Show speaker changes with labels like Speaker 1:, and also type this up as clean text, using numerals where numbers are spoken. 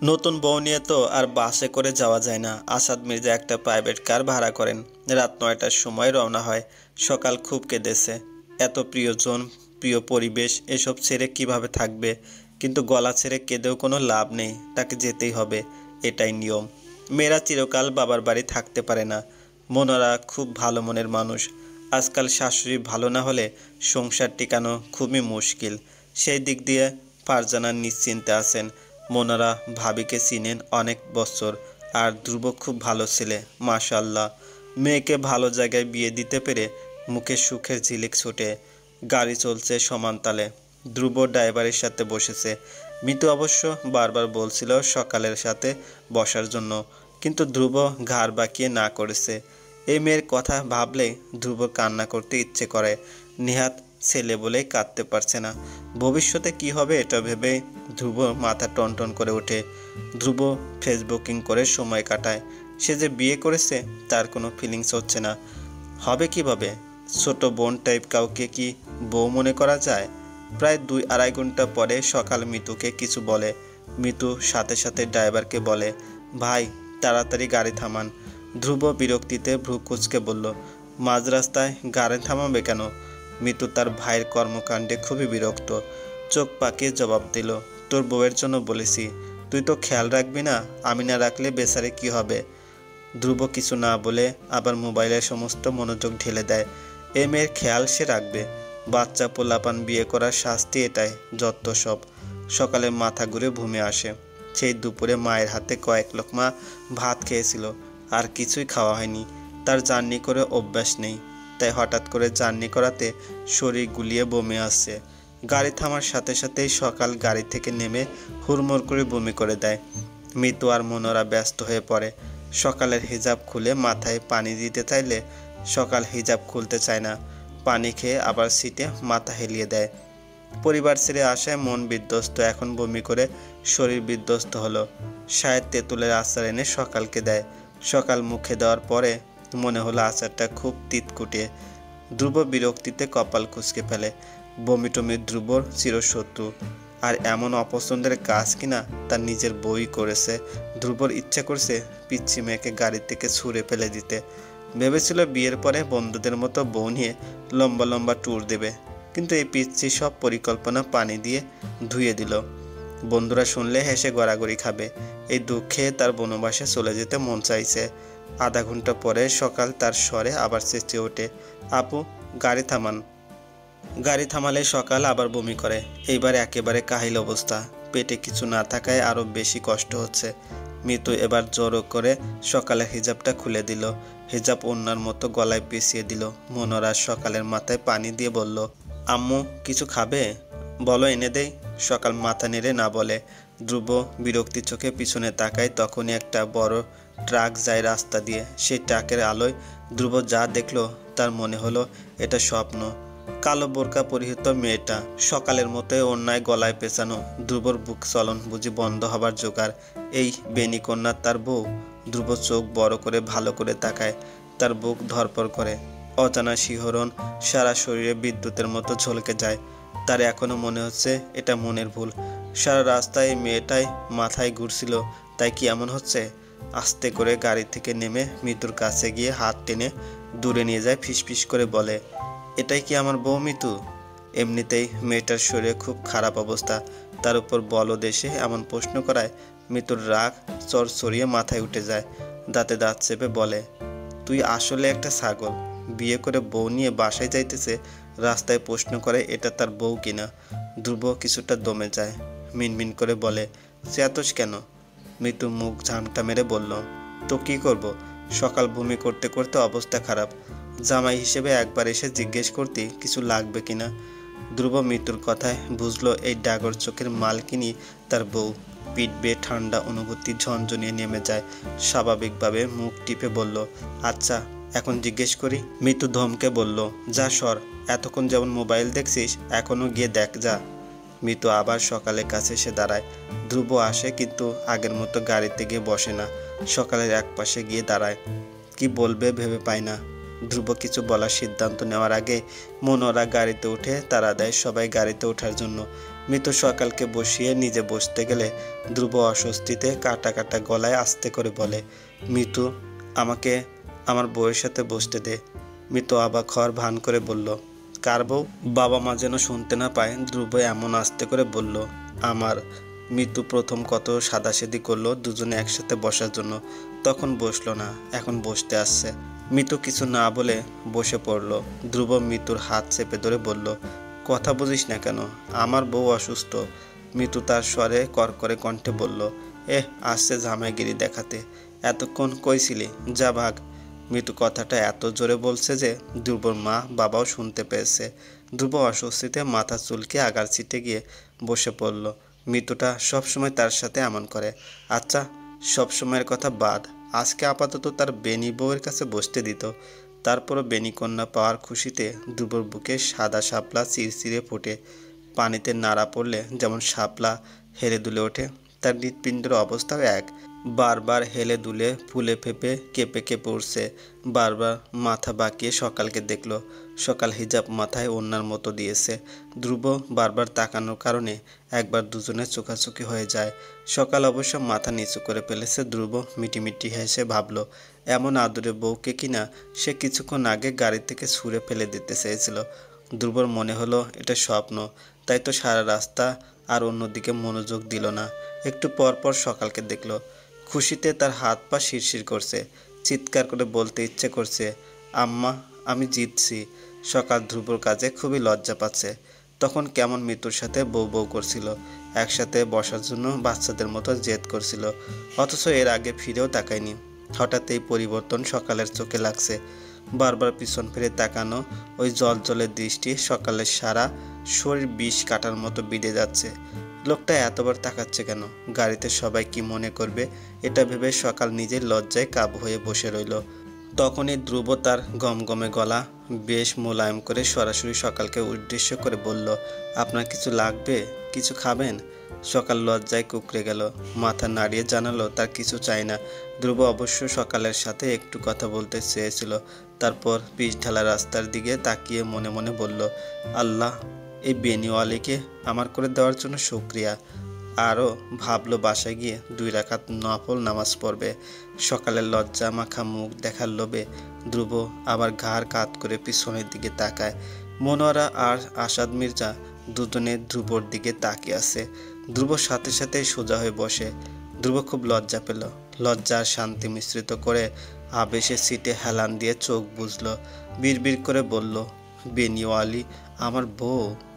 Speaker 1: নতুন বউ নিয়ে তো আর বাসে করে যাওয়া যায় না। আসাদ মির্জা একটা প্রাইভেট কার ভাড়া করেন। রাত ৯টার সময় রওনা হয়। সকাল খুব কেঁদেছে। এত প্রিয়জন, প্রিয় পরিবেশ এসব ছেড়ে কিভাবে থাকবে। কিন্তু গলা ছেড়ে কেঁদেও কোনো লাভ নেই, তাকে যেতেই হবে, এটাই নিয়ম। মেয়েরা চিরকাল বাবার বাড়ি থাকতে পারে না। মনোরা খুব ভালো মনের মানুষ। আজকাল শাশুড়ি ভালো না হলে সংসার টিকানো খুবই মুশকিল। সেই দিক দিয়ে ফারজানা নিশ্চিন্তে আছেন। মনোরা ভাবিকে চিনেন অনেক বছর। আর ধ্রুব খুব ভালো ছেলে, মাশাআল্লাহ। মেয়েকে ভালো জায়গায় বিয়ে দিতে পেরে মুখে সুখের ঝিলিক ছুটে। গাড়ি চলছে সমান তালে। ধ্রুব ড্রাইভারের সাথে বসেছে। মিতু অবশ্য বারবার বলছিল সকালের সাথে বসার জন্য, কিন্তু ধ্রুব ঘাড় বাঁকিয়ে না করেছে। এই মেয়ের কথা ভাবলে ধ্রুব কান্না করতে ইচ্ছে করে। নেহাত ছেলে বলেই কাঁদতে পারছে না। ভবিষ্যতে কি হবে এটা ভেবে ধ্রুব মাথা টনটন করে ওঠে। ধ্রুব ফেসবুকিং করে সময় কাটায়। সে যে বিয়ে করেছে তার কোনো ফিলিংস হচ্ছে না। হবে কিভাবে? ছোট বোন টাইপ কাউকে কি বউ মনে করা যায়? প্রায় ২-২.৫ ঘন্টা পরে সকাল মিতুকে কিছু বলে। মিতু সাথে সাথে ড্রাইভারকে বলে, ভাই তাড়াতাড়ি গাড়ি থামান। ধ্রুব বিরক্তিতে ভ্রু কুঁচকে বলল, মাঝ রাস্তায় গাড়ি থামাবে কেন? মিতু তার ভাইয়ের কর্মকাণ্ডে খুবই বিরক্ত। চোখ পাকিয়ে জবাব দিল, তোর বউয়ের জন্য বলেছি, তুই তো খেয়াল রাখবি না? আমি না রাখলে বেচারে কি হবে? ধ্রুব কিছু না বলে আবার মোবাইলের সমস্ত মনোযোগ ঢেলে দেয়। এ মেয়ের খেয়াল সে রাখবে। বাচ্চা পোলাপান বিয়ে করার শাস্তি এটাই, যত সব। সকালে মাথা ঘুরে ঘুমে আসে। সেই দুপুরে মায়ের হাতে কয়েক লোকমা ভাত খেয়েছিল, আর কিছুই খাওয়া হয়নি। তার জার্নি করে অভ্যাস নেই, তাই হঠাৎ করে জার্নি করাতে শরীর গুলিয়ে বমি আসছে। গাড়ি থামার সাথে সাথেই সকাল গাড়ি থেকে নেমে হুড়মুড় করে বমি করে দেয়। মিতু আর মনোরা ব্যস্ত হয়ে পড়ে। সকালের হিজাব খুলে মাথায় পানি দিতে চাইলে সকাল হিজাব খুলতে চায় না। পানি খেয়ে আবার সিটে মাথা হেলিয়ে দেয়। পরিবার ছেড়ে আসায় মন বিধ্বস্ত, এখন বমি করে শরীর বিধ্বস্ত হলো। শায়েদ তেঁতুলের আচার এনে সকালকে দেয়। সকাল মুখে দেওয়ার পরে মনে হলো আচারটা খুব তিতকুটে। ধ্রুব বিরক্তিতে কপাল কুঁচকে ফেলে। বমি টমি ধ্রুবর চিরশত্রু। আর এমন অপছন্দের কাজ কিনা তার নিজের বই করেছে। ধ্রুবর ইচ্ছা করছে পিচ্ছি মেয়েকে গাড়ি থেকে ছুঁড়ে ফেলে দিতে। ভেবেছিল বিয়ের পরে বন্ধুদের মতো বউ নিয়ে লম্বা লম্বা ট্যুর দেবে, কিন্তু এই পিচ্ছি সব পরিকল্পনা পানি দিয়ে ধুয়ে দিল। বন্ধুরা শুনলে হেসে গড়াগড়ি খাবে। এই দুঃখে তার বনবাসে চলে যেতে মন চাইছে। আধা ঘন্টা পরে সকাল তার স্বরে আবার চেঁচিয়ে ওঠে, আপু গাড়ি থামান। গাড়ি থামালে সকাল আবার বমি করে। এইবার একেবারে কাহিল অবস্থা। পেটে কিছু না থাকায় আরো বেশি কষ্ট হচ্ছে। মিতু এবার জোর করে সকালের হিজাবটা খুলে দিল। হিজাব ওড়নার মতো গলায় পেঁচিয়ে দিল। মনোরা সকালের মাথায় পানি দিয়ে বলল, আম্মু কিছু খাবে? বলো এনে দেই। সকাল মাথা নেড়ে না বলে। ধ্রুব বিরক্তি চোখে পিছনে তাকায়। তখনই একটা বড় ট্রাক যায় রাস্তা দিয়ে। সেই ট্রাকের আলোয় ধ্রুব যা দেখলো তার মনে হলো এটা স্বপ্ন। কালো বোরকা পরিহিত মেয়েটা, সকালের মতোই অন্যায় গলায় পেঁচানো। ধ্রুবর বুক চলন বুঝি বন্ধ হবার জোগাড়। এই বেনিকন্যা তার বউ? ধ্রুব চোখ বড় করে ভালো করে তাকায়। তার বুক ধরপড় করে। অজানা শিহরণ সারা শরীরে বিদ্যুতের মতো ঝলকে যায়। তার এখনো মনে হচ্ছে এটা মনের ভুল। সারা রাস্তায় এই মেয়েটাই মাথায় ঘুরছিল, তাই কি এমন হচ্ছে? আস্তে করে গাড়ি থেকে নেমে মিতুর কাছে গিয়ে হাত টেনে দূরে নিয়ে যায়। ফিসফিস করে বলে, এটাই কি আমার বউ মিতু? এমনিতেই মেয়েটার শরীরে খুব খারাপ অবস্থা, তার উপর বলদ এসে এমন প্রশ্ন করায় মিতুর রাগ চড়চড়িয়ে মাথায় উঠে যায়। দাঁতে দাঁত চেপে বলে, তুই আসলে একটা ছাগল। বিয়ে করে বউ নিয়ে বাসায় যাইতেছে, রাস্তায় প্রশ্ন করে এটা তার বউ কিনা। ধ্রুব কিছুটা দমে যায়। মিনমিন করে বলে, চেতস কেন? মিতু মুখ ঝামটা মেরে বলল, তো কি করব? সকাল বমি করতে করতে অবস্থা খারাপ। জামাই হিসেবে একবার এসে জিজ্ঞেস করতে কিছু লাগবে কিনা। ধ্রুব মৃত্যুর কথায় বুঝলো এই ডাগর চোখের মালকিনি তার বউ। পিঠ বেয়ে ঠান্ডা অনুভূতি ঝনঝনিয়ে নেমে যায়। স্বাভাবিকভাবে মুখ টিপে বলল, আচ্ছা এখন জিজ্ঞেস করি। মৃত্যু ধমকে বলল, যা সর, এতক্ষণ যেমন মোবাইল দেখছিস এখনো গিয়ে দেখ যা। মৃত্যু আবার সকালের কাছে এসে দাঁড়ায়। ধ্রুব আসে, কিন্তু আগের মতো গাড়িতে গিয়ে বসে না। সকালের এক পাশে গিয়ে দাঁড়ায়। কি বলবে ভেবে পায় না। ধ্রুব কিছু বলার সিদ্ধান্ত নেওয়ার আগে মনোরা গাড়িতে উঠে তাড়া দেয় সবাই গাড়িতে ওঠার জন্য। মিতু সকালকে বসিয়ে নিজে বসতে গেলে ধ্রুব অস্বস্তিতে কাটা কাটা গলায় আস্তে করে বলে, মিতু, আমাকে আমার বউয়ের সাথে বসতে দে। মিতু অবাক হওয়ার ভান করে বলল, কার বউ? বাবা মা যেন শুনতে না পায় ধ্রুব এমন আস্তে করে বলল, আমার। মিতু প্রথম কত সাদাসিধি করলো দুজনে একসাথে বসার জন্য, তখন বসলো না, এখন বসতে আসছে। মিতু কিছু না বলে বসে পড়ল। ধ্রুব মিতুর হাত চেপে ধরে বলল, কথা বুঝিস না কেন? আমার বউ অসুস্থ। মিতু তার স্বরে করকরে কণ্ঠে বলল, আসছে জামাইগিরি দেখাতে। এতক্ষণ কইছিলি, যা ভাগ। মিতু কথাটা এত জোরে বলছে যে ধ্রুবর মা বাবাও শুনতে পেয়েছে। ধ্রুব অস্বস্তিতে মাথা চুলকে আগার সিটে গিয়ে বসে পড়ল। মিতুটা সবসময় তার সাথে এমন করে। আচ্ছা, সবসময়ের কথা বাদ, আজকে আপাতত তার বেনি বউয়ের কাছে বসতে দিত। তারপরও বেনি কন্যা পাওয়ার খুশিতে ধ্রুবর বুকে সাদা শাপলা চিরচিরে ফোটে। পানিতে নাড়া পড়লে যেমন শাপলা হেলে দুলে ওঠে, তার হৃৎপিণ্ডের অবস্থাও এক। বারবার হেলে দুলে ফুলে ফেপে কেঁপে কেঁপে উঠছে। বারবার মাথা বাঁকিয়ে সকালকে দেখল। সকাল হিজাব মাথায় ওড়নার মতো দিয়েছে। ধ্রুব বারবার তাকানোর কারণে একবার দুজনে চোখাচোখি হয়ে যায়। সকাল অবশ্য মাথা নিচু করে ফেলেছে। ধ্রুব মিটিমিটি হেসে ভাবল, এমন আদুরে বউকে কিনা সে কিছুক্ষণ আগে গাড়ি থেকে ছুঁড়ে ফেলে দিতে চেয়েছিল। ধ্রুবর মনে হলো এটা স্বপ্ন, তাই তো সারা রাস্তা আর অন্যদিকে মনোযোগ দিল না। একটু পর পর সকালকে দেখল। খুশিতে তার হাত পা শিরশির করছে। চিৎকার করে বলতে ইচ্ছে করছে, আম্মা, আমি জিতছি। সকাল ধ্রুবর কাজে খুবই লজ্জা পাচ্ছে। তখন কেমন মৃত্যুর সাথে বউ বউ করছিল, একসাথে বসার জন্য বাচ্চাদের মতো জেদ করছিল, অথচ এর আগে ফিরেও তাকায়নি। হঠাৎ এই পরিবর্তন সকালের চোখে লাগছে। বারবার পিছন ফিরে তাকানো, ওই জলজলের দৃষ্টি সকালের সারা শরীর বিষ কাটার মতো বিঁধে যাচ্ছে। লোকটা এতবার তাকাচ্ছে কেন? গাড়িতে সবাই কি মনে করবে, এটা ভেবে সকাল নিজের লজ্জায় কাবু হয়ে বসে রইল। তখনই ধ্রুব তার গমগমে গলা বেশ মোলায়েম করে সরাসরি সকালকে উদ্দেশ্য করে বলল, আপনার কিছু লাগবে? কিছু খাবেন? সকাল লজ্জায় কুঁকড়ে গেল, মাথা নাড়িয়ে জানালো তার কিছু চাই না। ধ্রুব অবশ্য সকালের সাথে একটু কথা বলতে চেয়েছিল। তারপর পিচ ঢালা রাস্তার দিকে তাকিয়ে মনে মনে বলল, আল্লাহ, এই বেনিওয়ালিকে আমার করে দেওয়ার জন্য শুকরিয়া। আরও ভাবলো বাসায় গিয়ে 2 রাকাত নফল নামাজ পড়বে। সকালের লজ্জা মাখা মুখ দেখার লোভে ধ্রুব আবার ঘাড় কাত করে পিছনের দিকে তাকায়। মনোয়ারা আর আসাদ মির্জা দুজনে ধ্রুবর দিকে তাকিয়ে আছে। ধ্রুব সাথে সাথে সোজা হয়ে বসে। ধ্রুব খুব লজ্জা পেল। লজ্জা আর শান্তি মিশ্রিত করে আবেশে সিটে হেলান দিয়ে চোখ বুঝল। বিড়বিড় করে বলল, বেনিওয়ালি আমার বউ।